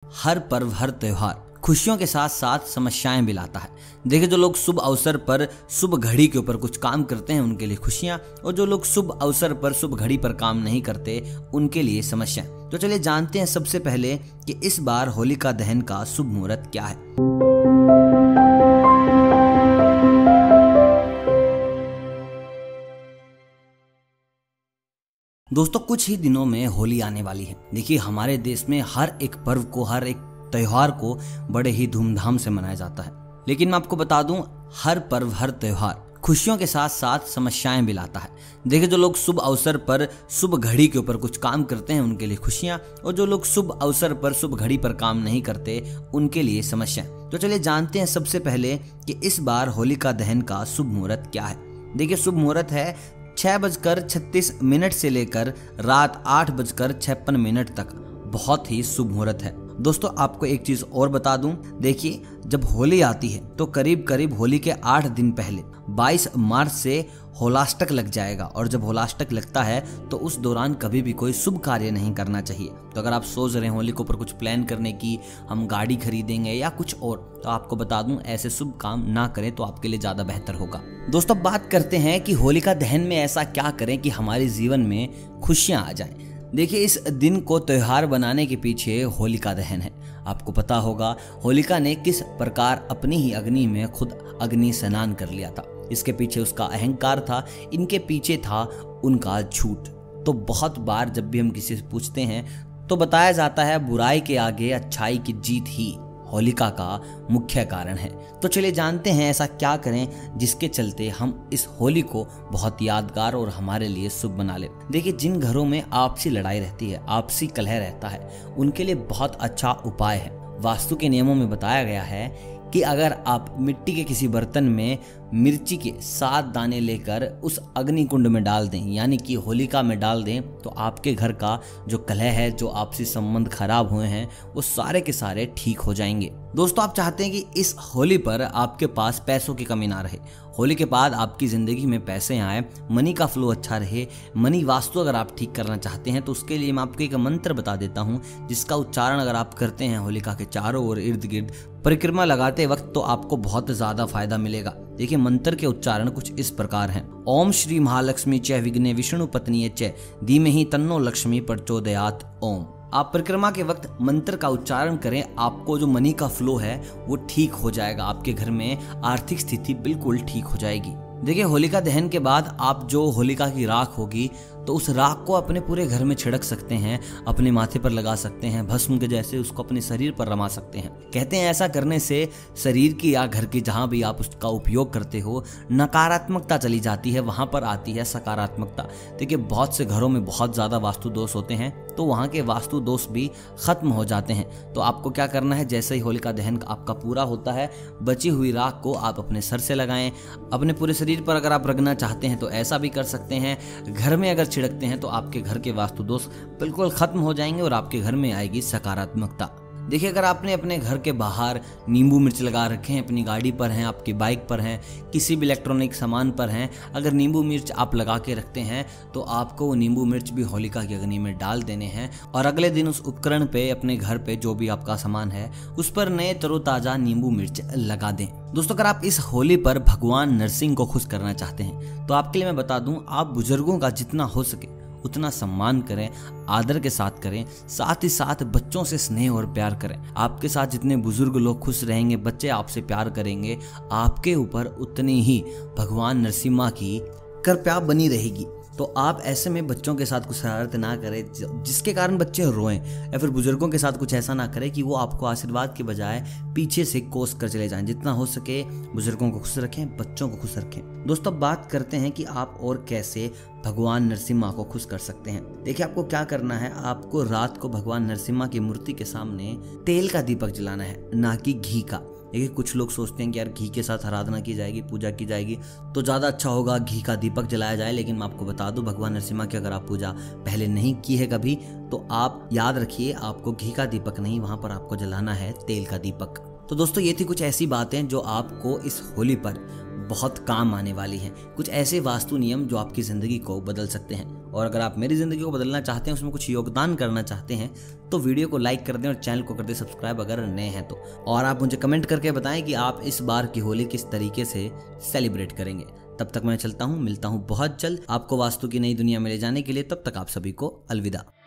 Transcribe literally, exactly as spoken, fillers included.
हर पर्व हर त्योहार खुशियों के साथ साथ समस्याएं भी लाता है। देखिए, जो लोग शुभ अवसर पर शुभ घड़ी के ऊपर कुछ काम करते हैं उनके लिए खुशियां, और जो लोग शुभ अवसर पर शुभ घड़ी पर काम नहीं करते उनके लिए समस्याएं। तो चलिए जानते हैं सबसे पहले कि इस बार होलिका दहन का शुभ मुहूर्त क्या है। दोस्तों, कुछ ही दिनों में होली आने वाली है। देखिए, हमारे देश में हर एक पर्व को, हर एक त्योहार को बड़े ही धूमधाम से मनाया जाता है। लेकिन मैं आपको बता दूं, हर पर्व हर त्योहार खुशियों के साथ साथ समस्याएं भी लाता है। देखिए, जो लोग शुभ अवसर पर शुभ घड़ी के ऊपर कुछ काम करते हैं उनके लिए खुशियां, और जो लोग शुभ अवसर पर शुभ घड़ी पर काम नहीं करते उनके लिए समस्याएं। तो चलिए जानते हैं सबसे पहले कि इस बार होलिका दहन का शुभ मुहूर्त क्या है। देखिए, शुभ मुहूर्त है छह बजकर छत्तीस मिनट से लेकर रात आठ बजकर छप्पन मिनट तक। बहुत ही शुभ मुहूर्त है। दोस्तों, आपको एक चीज और बता दूं, देखिए, जब होली आती है तो करीब करीब होली के आठ दिन पहले बाईस मार्च से होलाष्टक लग जाएगा, और जब होलाष्टक लगता है तो उस दौरान कभी भी कोई शुभ कार्य नहीं करना चाहिए। तो अगर आप सोच रहे हैं होली के ऊपर कुछ प्लान करने की, हम गाड़ी खरीदेंगे या कुछ और, तो आपको बता दूं ऐसे शुभ काम ना करें तो आपके लिए ज्यादा बेहतर होगा। दोस्तों, बात करते हैं कि होलिका दहन में ऐसा क्या करें कि हमारे जीवन में खुशियां आ जाएं। देखिए, इस दिन को त्योहार बनाने के पीछे होलिका दहन है। आपको पता होगा होलिका ने किस प्रकार अपनी ही अग्नि में खुद अग्नि स्नान कर लिया था। इसके पीछे उसका अहंकार था, इनके पीछे था उनका झूठ। तो बहुत बार जब भी हम किसी से पूछते हैं तो बताया जाता है बुराई के आगे अच्छाई की जीत ही होलिका का मुख्य कारण है। तो चलिए जानते हैं ऐसा क्या करें जिसके चलते हम इस होली को बहुत यादगार और हमारे लिए शुभ बना ले। देखिए, जिन घरों में आपसी लड़ाई रहती है, आपसी कलह रहता है, उनके लिए बहुत अच्छा उपाय है। वास्तु के नियमों में बताया गया है कि अगर आप मिट्टी के किसी बर्तन में मिर्ची के सात दाने लेकर उस अग्नि कुंड में डाल दें, यानी कि होलिका में डाल दें, तो आपके घर का जो कलह है, जो आपसी संबंध खराब हुए हैं, वो सारे के सारे ठीक हो जाएंगे। दोस्तों, आप चाहते हैं कि इस होली पर आपके पास पैसों की कमी ना रहे, होली के बाद आपकी जिंदगी में पैसे आए, मनी का फ्लो अच्छा रहे, मनी वास्तु अगर आप ठीक करना चाहते हैं तो उसके लिए मैं आपको एक मंत्र बता देता हूं, जिसका उच्चारण अगर आप करते हैं होलिका के चारों ओर इर्द गिर्द परिक्रमा लगाते वक्त, तो आपको बहुत ज्यादा फायदा मिलेगा। देखिए, मंत्र के उच्चारण कुछ इस प्रकार हैं। ओम श्री महालक्ष्मी च विघ्ने विष्णु पत्नी च धीमहि तन्नो लक्ष्मी प्रचोदयात्। ओम। आप परिक्रमा के वक्त मंत्र का उच्चारण करें, आपको जो मनी का फ्लो है वो ठीक हो जाएगा, आपके घर में आर्थिक स्थिति बिल्कुल ठीक हो जाएगी। देखिए, होलिका दहन के बाद आप जो होलिका की राख होगी तो उस राख को अपने पूरे घर में छिड़क सकते हैं, अपने माथे पर लगा सकते हैं, भस्म के जैसे उसको अपने शरीर पर रमा सकते हैं। कहते हैं ऐसा करने से शरीर की या घर की जहां भी आप उसका उपयोग करते हो, नकारात्मकता चली जाती है, वहां पर आती है सकारात्मकता। देखिए, बहुत से घरों में बहुत ज्यादा वास्तु दोष होते हैं, तो वहां के वास्तु दोष भी खत्म हो जाते हैं। तो आपको क्या करना है, जैसे ही होलिका दहन आपका पूरा होता है, बची हुई राख को आप अपने सर से लगाएं, अपने पूरे शरीर पर अगर आप रगना चाहते हैं तो ऐसा भी कर सकते हैं। घर में अगर छिड़कते हैं तो आपके घर के वास्तु दोष बिल्कुल खत्म हो जाएंगे और आपके घर में आएगी सकारात्मकता। देखिए, अगर आपने अपने घर के बाहर नींबू मिर्च लगा रखे हैं, अपनी गाड़ी पर हैं, आपकी बाइक पर हैं, किसी भी इलेक्ट्रॉनिक सामान पर हैं, अगर नींबू मिर्च आप लगा के रखते हैं तो आपको वो नींबू मिर्च भी होलिका की अग्नि में डाल देने हैं, और अगले दिन उस उपकरण पे, अपने घर पे जो भी आपका सामान है उस पर नए तरोताजा नींबू मिर्च लगा दें। दोस्तों, अगर आप इस होली पर भगवान नरसिंह को खुश करना चाहते हैं तो आपके लिए मैं बता दूं, आप बुजुर्गों का जितना हो सके उतना सम्मान करें, आदर के साथ करें, साथ ही साथ बच्चों से स्नेह और प्यार करें। आपके साथ जितने बुजुर्ग लोग खुश रहेंगे, बच्चे आपसे प्यार करेंगे, आपके ऊपर उतनी ही भगवान नरसिम्हा की कृपा बनी रहेगी। तो आप ऐसे में बच्चों के साथ कुछ शरारत ना करें जिसके कारण बच्चे रोएं, या फिर बुजुर्गों के साथ कुछ ऐसा ना करें कि वो आपको आशीर्वाद के बजाय पीछे से कोस कर चले जाएं। जितना हो सके बुजुर्गों को खुश रखें, बच्चों को खुश रखें। दोस्तों, बात करते हैं कि आप और कैसे भगवान नरसिम्हा को खुश कर सकते हैं। देखिए, आपको क्या करना है, आपको रात को भगवान नरसिम्हा की मूर्ति के सामने तेल का दीपक जलाना है, ना कि घी का। देखिए, कुछ लोग सोचते हैं कि यार घी के साथ आराधना की जाएगी, पूजा की जाएगी तो ज़्यादा अच्छा होगा, घी का दीपक जलाया जाए। लेकिन मैं आपको बता दूं, भगवान नरसिम्हा की अगर आप पूजा पहले नहीं की है कभी, तो आप याद रखिए, आपको घी का दीपक नहीं, वहाँ पर आपको जलाना है तेल का दीपक। तो दोस्तों, ये थी कुछ ऐसी बातें जो आपको इस होली पर बहुत काम आने वाली हैं, कुछ ऐसे वास्तु नियम जो आपकी ज़िंदगी को बदल सकते हैं। और अगर आप मेरी ज़िंदगी को बदलना चाहते हैं, उसमें कुछ योगदान करना चाहते हैं, तो वीडियो को लाइक कर दें और चैनल को कर दें सब्सक्राइब अगर नए हैं तो। और आप मुझे कमेंट करके बताएं कि आप इस बार की होली किस तरीके से सेलिब्रेट करेंगे। तब तक मैं चलता हूँ, मिलता हूँ बहुत जल्द आपको वास्तु की नई दुनिया में ले जाने के लिए। तब तक आप सभी को अलविदा।